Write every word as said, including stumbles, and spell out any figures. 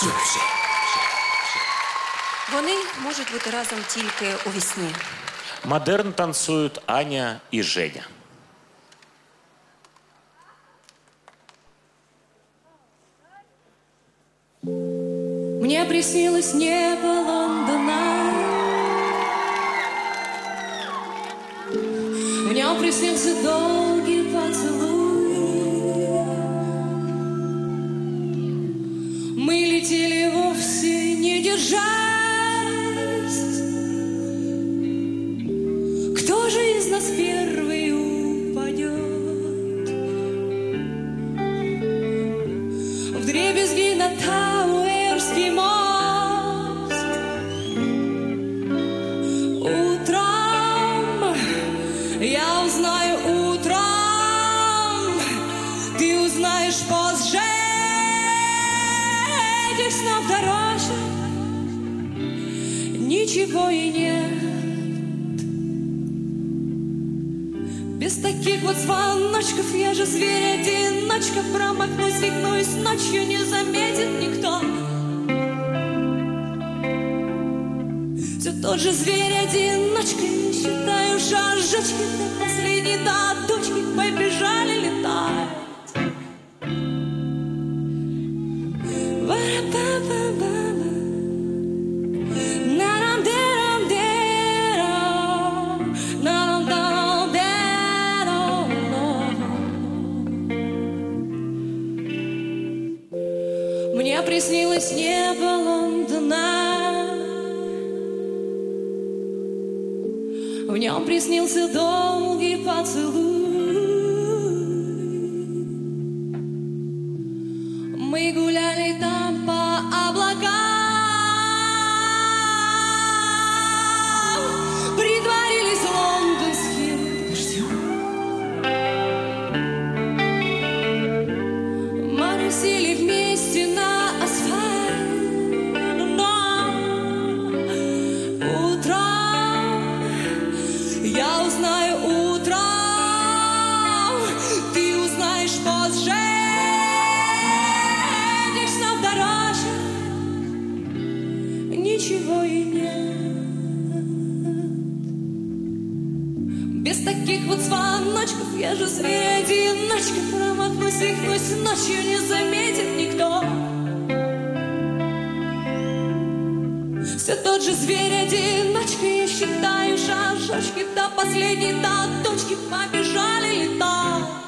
Все, все, все, все. Вони можуть бути разом тільки у вісні. Модерн танцуют Аня и Женя. Мне приснилось небо Лондона, в нем приснился долгий поцелуй. Мы летели вовсе не держась. Кто же из нас первый упадет? Вдребезги на Тауэрский мост. Утром я узнаю, утром ты узнаешь позже. Этих снов дороже ничего и нет. Без таких вот звоночков я же зверь-одиночка. Промахнусь, свихнусь, ночью не заметит никто. Все тот же зверь-одиночка. Не считаю шажочки, до последней до тучки побежали летать. Мне приснилось небо Лондона, в нем приснился долгий поцелуй. Мы гуляли там по облакам, притворились лондонским дождем. Моросили вместе на я узнаю утром, ты узнаешь позже. Этих снов дороже ничего и нет. Без таких вот звоночков я же зверь-одиночка. Промахнусь, свихнусь, ночью не заметит никто. Все тот же зверь-одиночка. Я считаю шажочки, до последней до точки побежали летать.